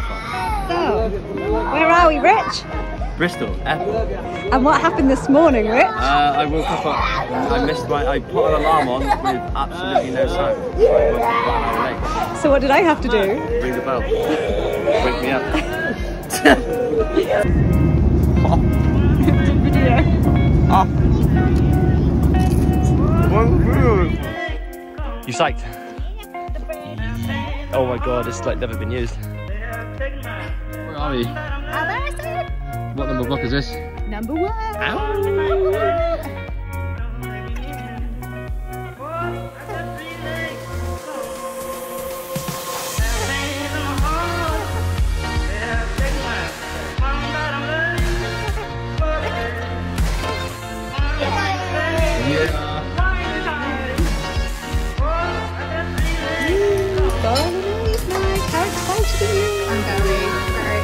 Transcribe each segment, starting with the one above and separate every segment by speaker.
Speaker 1: So, where are we, Rich?
Speaker 2: Bristol, Airport.
Speaker 1: And what happened this morning, Rich?
Speaker 2: I woke up, I put an alarm on with absolutely no sound. So I woke up about an hour late.
Speaker 1: So what did I have to do?
Speaker 2: Ring the bell. Wake me up.
Speaker 1: Video.
Speaker 2: You psyched? Oh my god, it's like never been used. Where are we? What number block is this?
Speaker 1: Number 1. How excited are you? I'm very excited.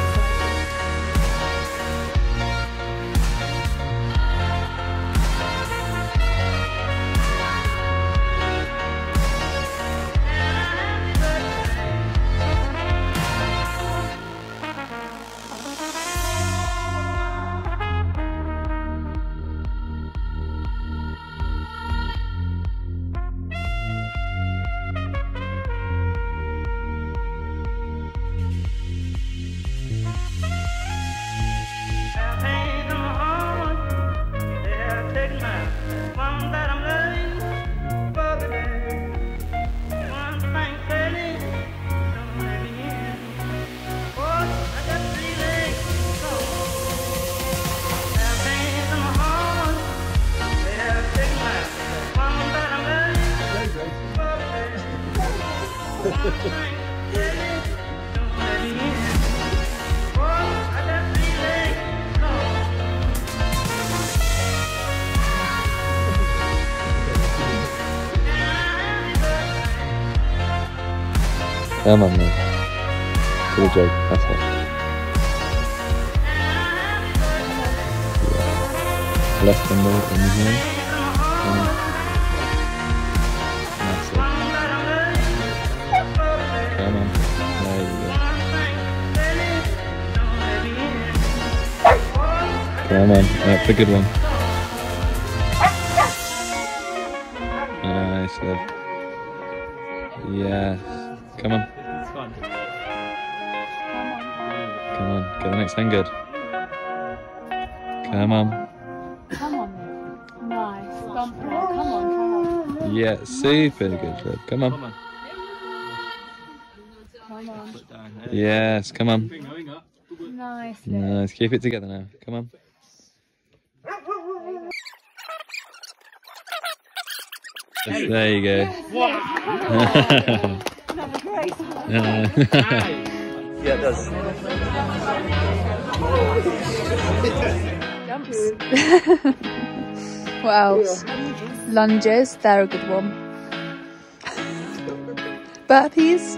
Speaker 2: Come on, man. Good joke. That's it. Yeah. Left and more in here. That's it. Come on. There you go. Come on. That's a good one. Nice, love. Yes. Come on. Come on, get the next hand good. Come on.
Speaker 1: Come on, nice. Come on.
Speaker 2: Yeah, super good, Fred. Come on.
Speaker 1: Come on.
Speaker 2: Yes, come on.
Speaker 1: Nice.
Speaker 2: Nice, keep it together now. Come on. Yes, there you go. Yeah, it does.
Speaker 1: Jumps. What else? Lunges, they're a good one. Burpees.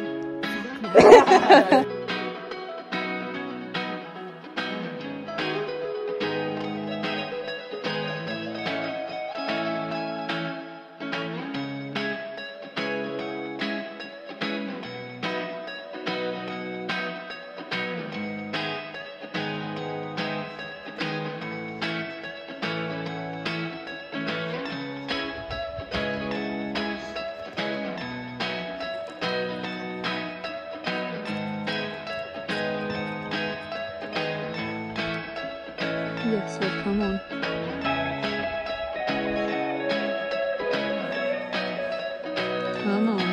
Speaker 1: Yes, well, come on. Come on.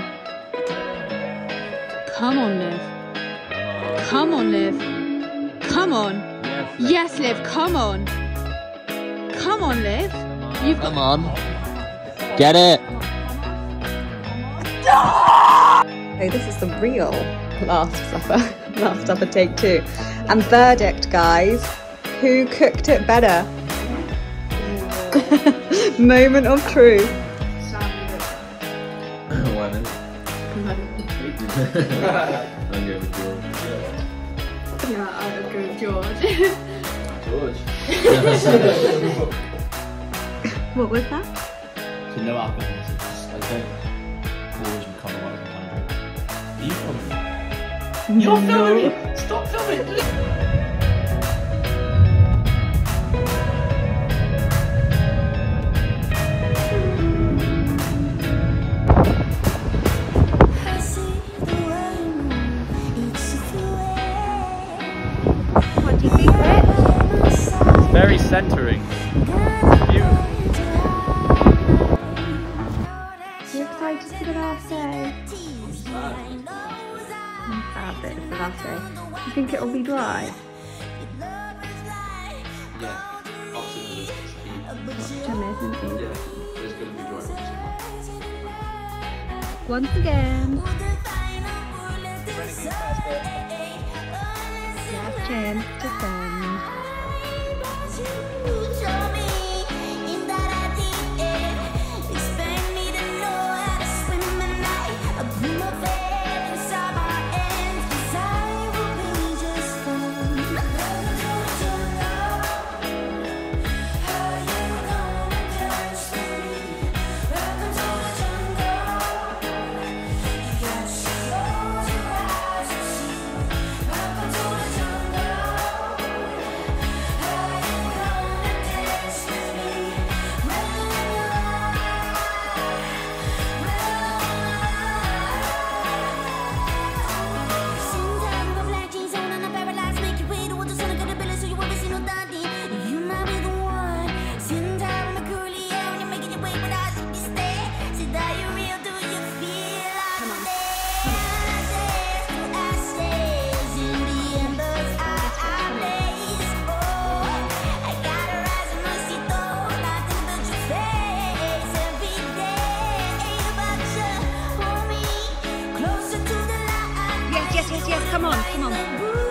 Speaker 1: Come on, Liv. Come on, Liv. Come on. Yes, Liv, come on. Come on, Liv. You've
Speaker 2: Come on. Get it.
Speaker 1: Okay, this is the real Last Supper. Last Supper take 2. And verdict, guys. Who cooked it better? Moment of truth.
Speaker 2: Why not? I'm going with George.
Speaker 1: Yeah, I would go with George.
Speaker 2: George?
Speaker 1: What was that?
Speaker 3: So no alcohol, so just, I don't always recover 100. You probably. You're filming me! Stop filming!
Speaker 1: What do you think, Rich?
Speaker 2: It's very centering. Beautiful.
Speaker 1: Are you excited for the last day? I'm sad that it's the last day. Do you think it'll be dry?
Speaker 3: Yeah, obviously there's heat.
Speaker 1: Jim isn't he?
Speaker 3: Yeah, it's going to be dry.
Speaker 1: Once again. Last chance to send. Yes, come on.